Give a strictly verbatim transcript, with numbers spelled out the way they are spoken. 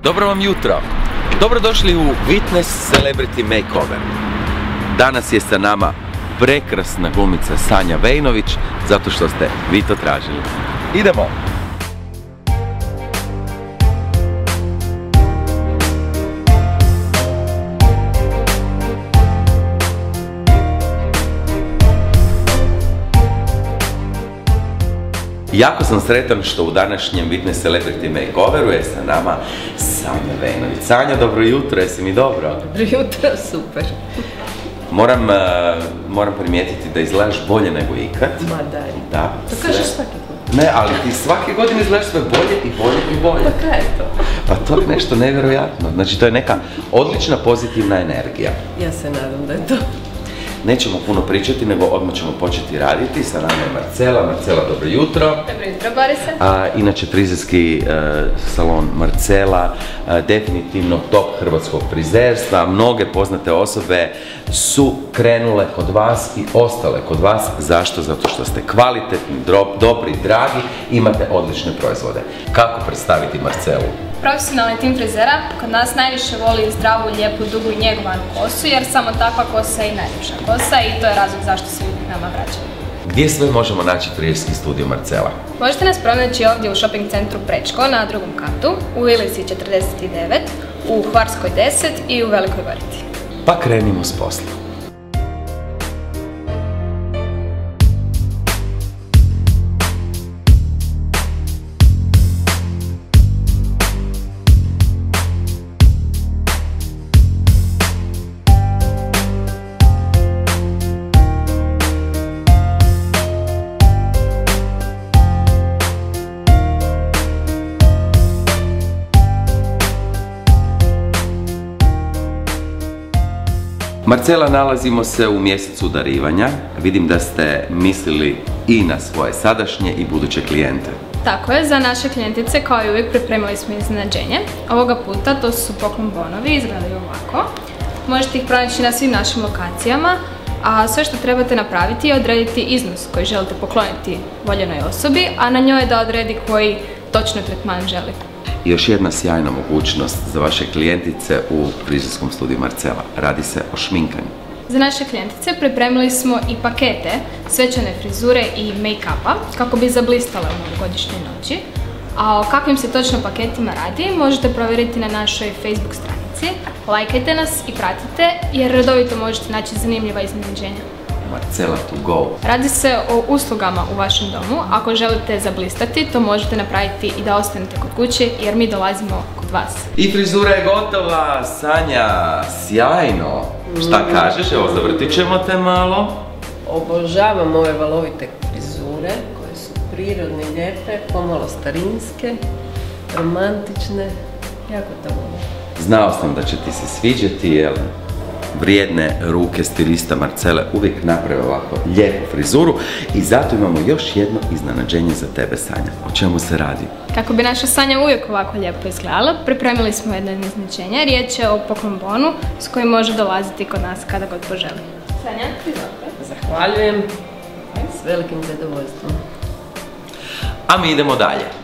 Dobro vam jutro. Dobrodošli u Witness Celebrity Makeover. Danas je sa nama prekrasna glumica Sanja Vejnović, zato što ste vi to tražili. Idemo! Jako sam sretan što u današnjem Witness Celebrity Makeoveru je sa nama Sanja Vejnović. Sanja, dobro jutro, jesi mi dobro? Dobro jutro, super. Moram, uh, moram primijetiti da izgledaš bolje nego ikad. Ma daj. Da. To sve... kažeš svaki put. Ne, ali ti svake godine izgledaš sve bolje i bolje i bolje. Pa kaj je to? Pa to je nešto nevjerojatno. Znači, to je neka odlična pozitivna energija. Ja se nadam da je to. Nećemo puno pričati, nego odmah ćemo početi raditi. Sa nama je Marcela. Marcela, dobro jutro. Dobro jutro, Borise. A, inače, frizerski e, salon Marcela, e, definitivno top hrvatskog frizerstva. Mnoge poznate osobe su krenule kod vas i ostale kod vas. Zašto? Zato što ste kvalitetni, dobri, dragi, imate odlične proizvode. Kako predstaviti Marcelu? Profesionalni tim frizera kod nas najviše voli zdravu, lijepu, dugu i njegovanu kosu, jer samo takva kosa je i najljepša kosa i to je razlog zašto se ljudi nama vraćaju. Gdje sve možemo naći frizerski studio Marcela? Možete nas pronaći ovdje u shopping centru Prečko na drugom katu, u Ilici četrdeset devet, u Hvarskoj deset i u Velikoj Gorici. Pa krenimo s poslom. Marcela, nalazimo se u mjesecu darivanja. Vidim da ste mislili i na svoje sadašnje i buduće klijente. Tako je, za naše klijentice kao i uvijek pripremili smo iznenađenje. Ovoga puta to su poklon bonovi, izgledaju ovako. Možete ih pronaći na svim našim lokacijama, a sve što trebate napraviti je odrediti iznos koji želite pokloniti voljenoj osobi, a na njoj je da odredi koji točno tretman želi. I još jedna sjajna mogućnost za vaše klijentice u frizerskom studiju Marcela. Radi se o šminkanju. Za naše klijentice pripremili smo i pakete svečane frizure i make-upa kako bi zablistale u novogodišnjoj noći. A o kakvim se točno paketima radi možete provjeriti na našoj Facebook stranici. Lajkajte nas i pratite jer redovito možete naći zanimljiva iznenađenja. Marcela to go. Radi se o uslugama u vašem domu. Ako želite zablistati, to možete napraviti i da ostanete kod kuće jer mi dolazimo kod vas. I frizura je gotova, Sanja, sjajno. Šta kažeš? Evo, zavrtit ćemo te malo. Obožavam ove valovite frizure koje su prirodne, lijepe, pomalo starinske, romantične. Jako to volim. Znao sam da će ti se sviđati, jel? Vrijedne ruke stilista Marcele uvijek naprave ovako lijepu frizuru i zato imamo još jedno iznenađenje za tebe, Sanja. O čemu se radi? Kako bi naša Sanja uvijek ovako lijepo izgledala, pripremili smo jedno iznenađenje. Riječ je o poklon bonu s kojim može dolaziti kod nas kada god poželi. Sanja, izvolite. Zahvaljujem s velikim zadovoljstvom. A mi idemo dalje.